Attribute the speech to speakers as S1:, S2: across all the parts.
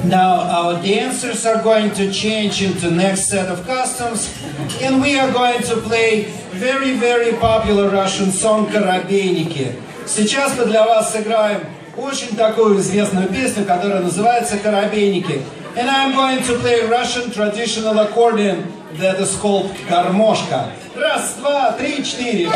S1: Now our dancers are going to change into next set of costumes, and we are going to play very, very popular Russian song «Коробейники». Сейчас мы для вас сыграем очень такую известную песню, которая называется «Коробейники». And I'm going to play Russian traditional accordion that is called «Гармошка». Раз, два, три, четыре.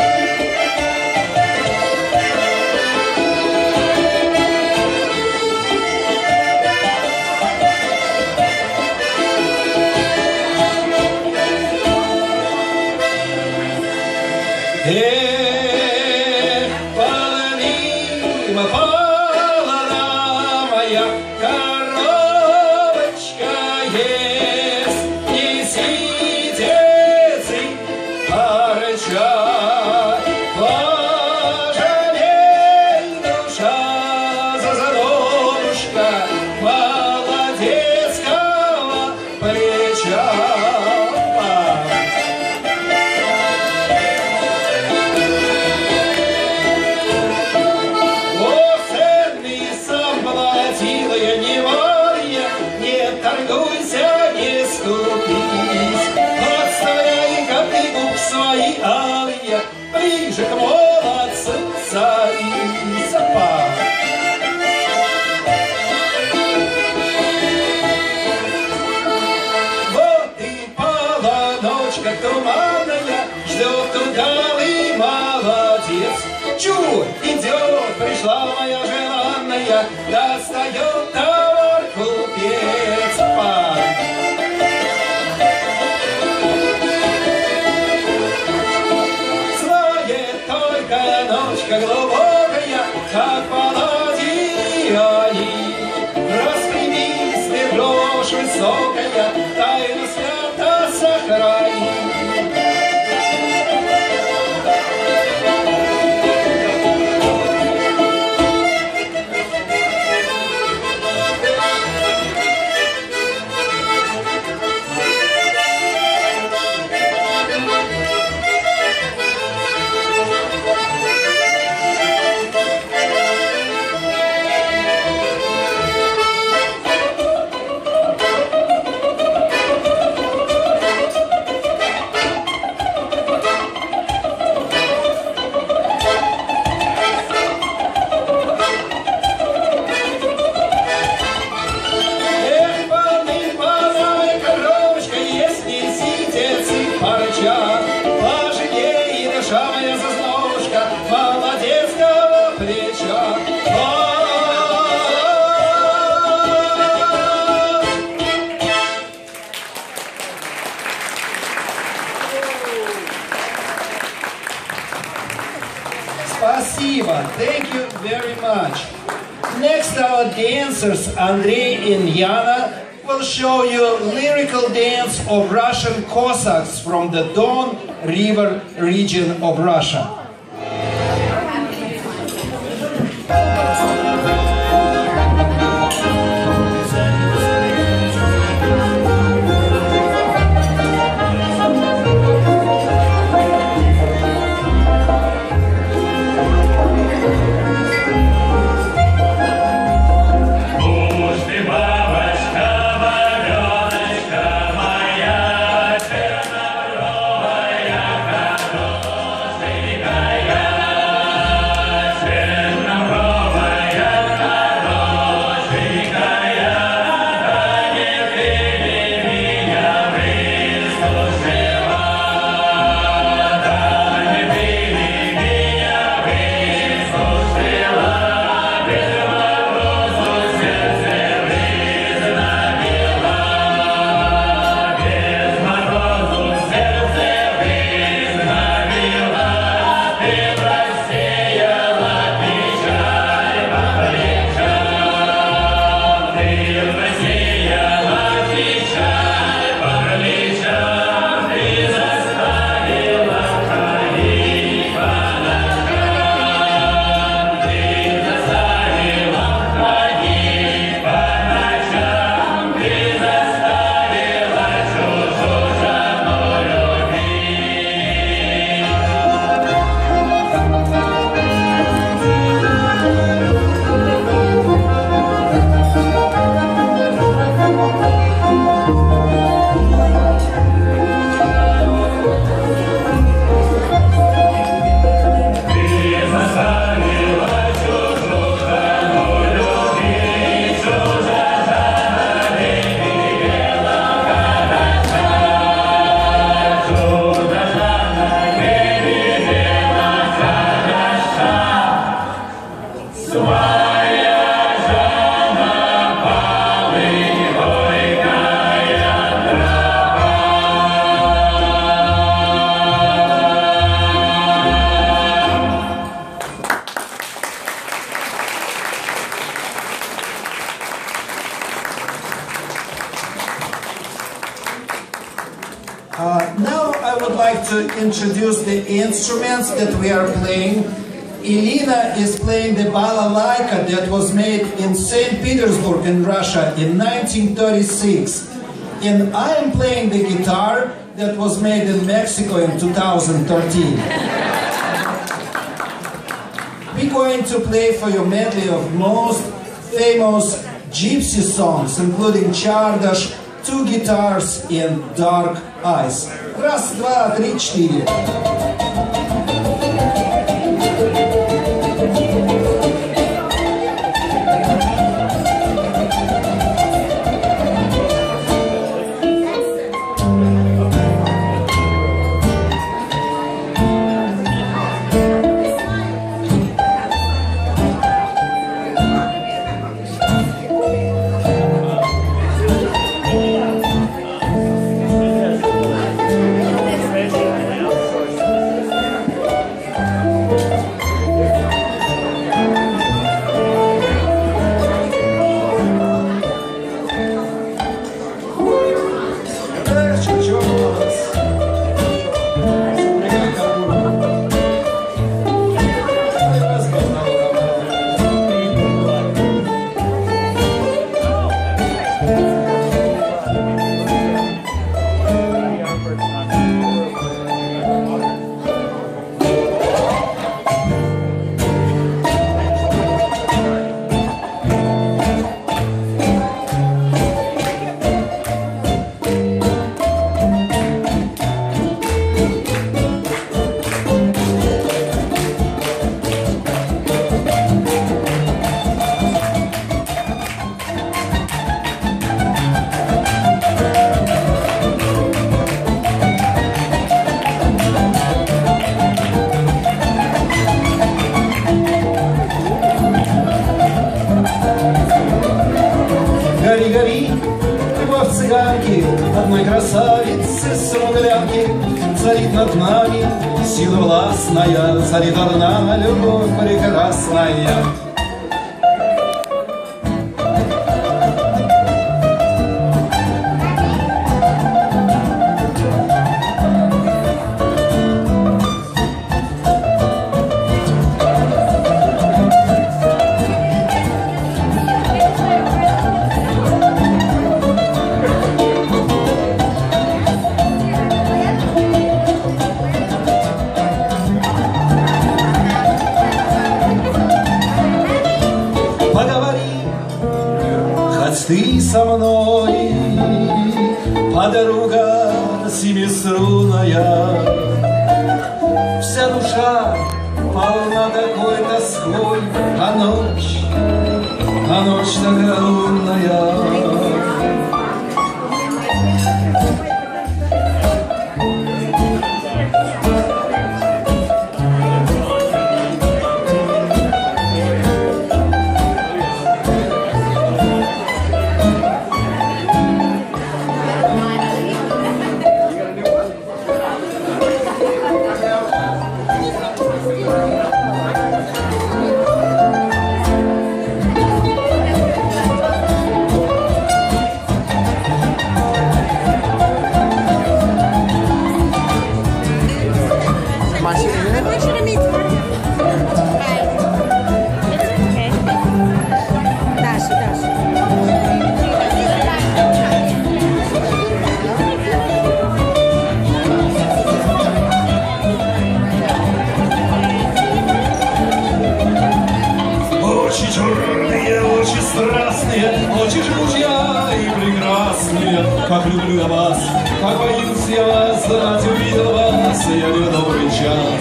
S1: Полна моя коробочка есть, несите цыпарыча, пожалей душа за задумушка молодецкого плеча. Свои алые, ближе к молодцу Саисапа. Вот и полоночка туманная, ждет удалый молодец. Чур, идет, пришла моя желанная, достает товар купец. Ночка глубокая, как паладьяни, распрямись, ты брошь высокая, тайну свято сохрани. Пожалей, душа моя зазнобушка молодецкого плеча. Спасибо. Thank you very much. Next, our dancers, Andrei and Yana, will show you lyrical dance of Russian Cossacks from the Don River region of Russia.
S2: Моя
S1: Now I would like to introduce the instruments that we are playing. Elina is playing the balalaika that was made in St. Petersburg in Russia in 1936. And I am playing the guitar that was made in Mexico in 2013. We're going to play for you a medley of most famous gypsy songs, including Chardash, Two Guitars and Dark Eyes. Раз, два, три, четыре. Гори-гори, любовь цыганки, одной красавицы смуглянки, царит над нами сила властная, царит одна любовь прекрасная. Ты со мной, подруга семиструнная, вся душа полна такой тоской, а ночь такая лунная. Очи жгучие и прекрасные, как люблю я вас, как боюсь я вас, знать увидел вас, я не в добрый час.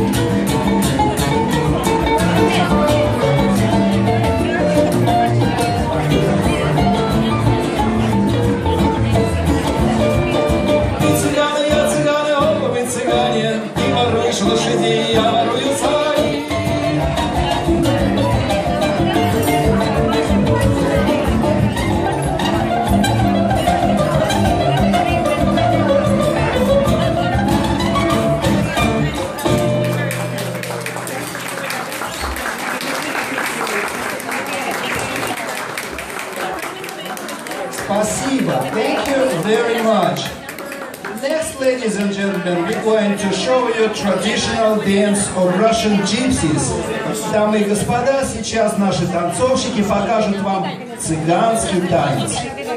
S1: Мы цыганы, оба мы цыгане, ты воруешь лошадей, я ворую царей. Спасибо. Thank you very much. Next, ladies and gentlemen, we're going to show you traditional dance of Russian gypsies. Дамы и господа, сейчас наши танцовщики покажут вам цыганский танец.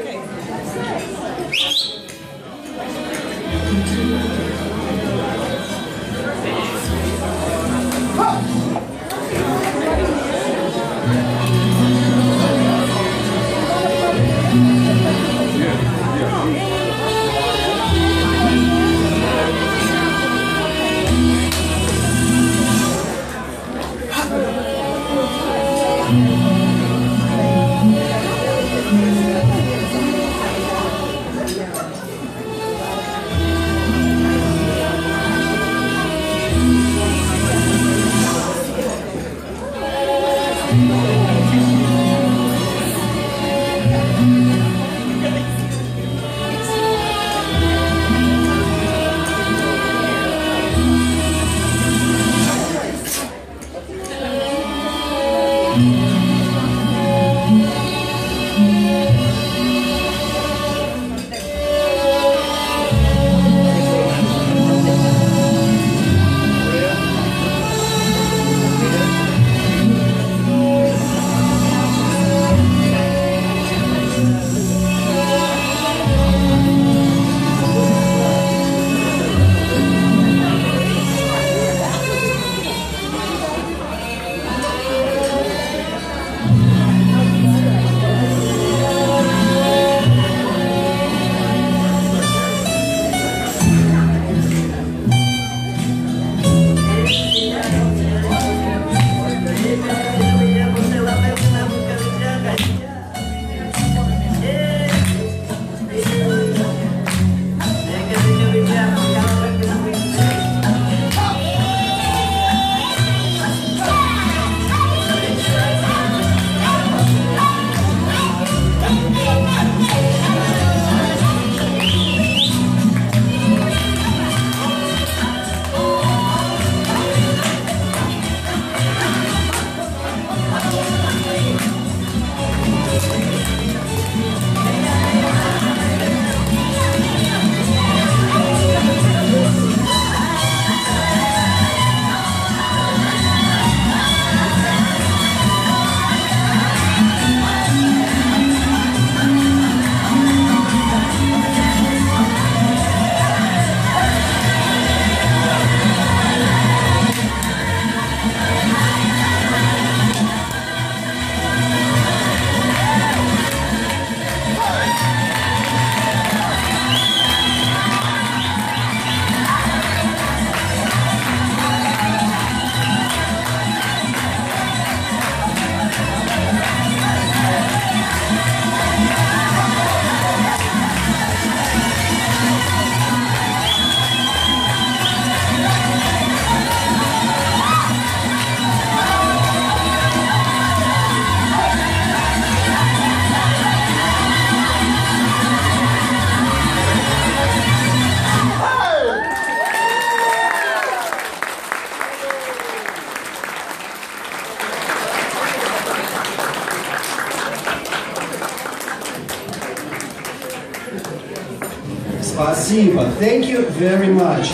S1: Спасибо. Thank you very much.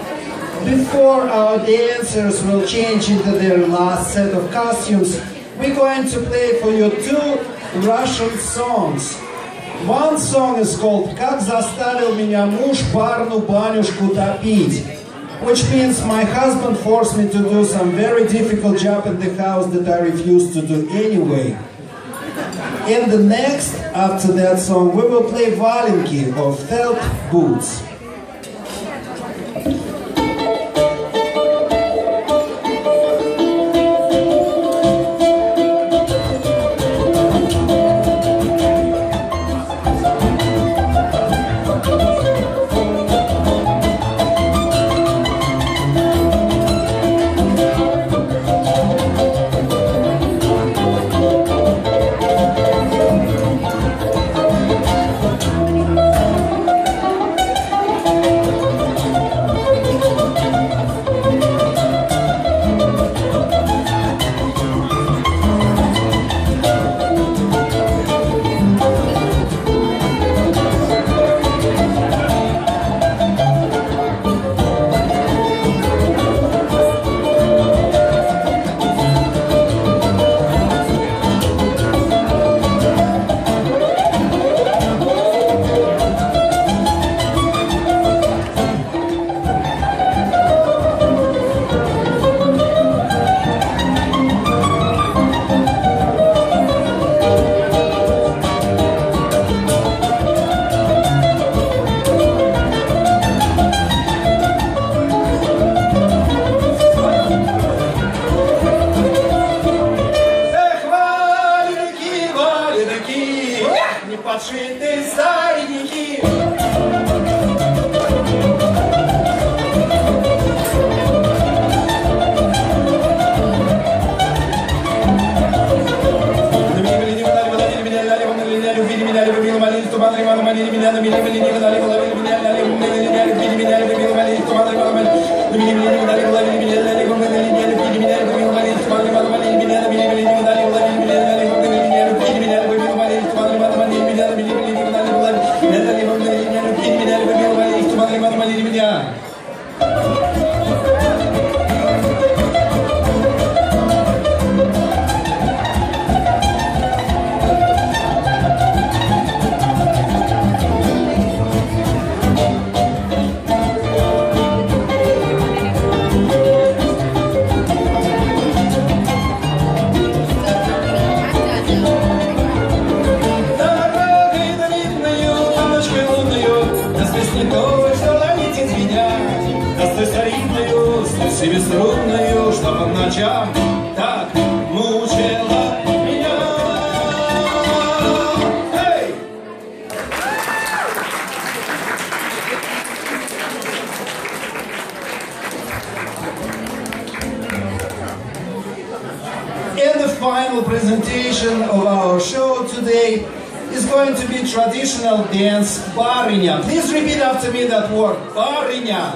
S1: Before our dancers will change into their last set of costumes, we're going to play for you two Russian songs. One song is called «Как заставил меня муж парну банюшку топить», which means my husband forced me to do some very difficult job in the house that I refused to do anyway. And the next, after that song, we will play Valenki of Felt Boots. младшие, ты старенький. Себеструнную, что по ночам так мучила меня. Hey! And the final presentation of our show today is going to be traditional dance Barыня. Please repeat after me that word, Barыня.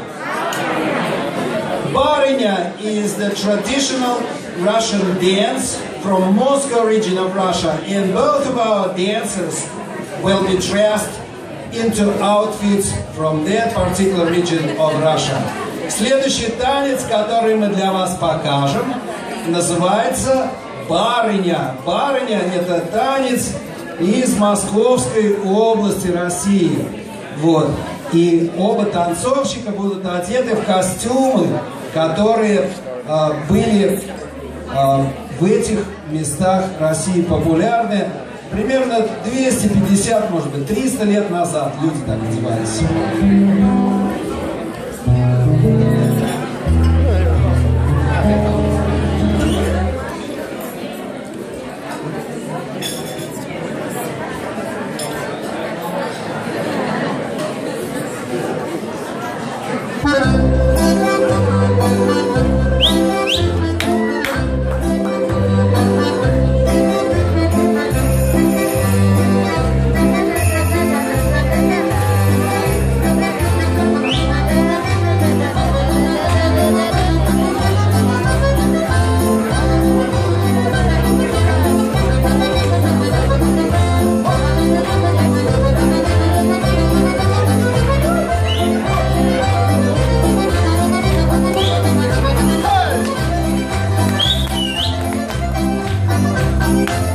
S1: Barыня is the traditional Russian dance from Moscow region of Russia, and both of our dancers will be dressed into outfits from that particular region of Russia. Следующий танец, который мы для вас покажем, называется Барыня. Барыня – это танец из Московской области России. Вот. И оба танцовщика будут одеты в костюмы, которые были в этих местах России популярны примерно 250, может быть, 300 лет назад люди так одевались.
S2: Thank you.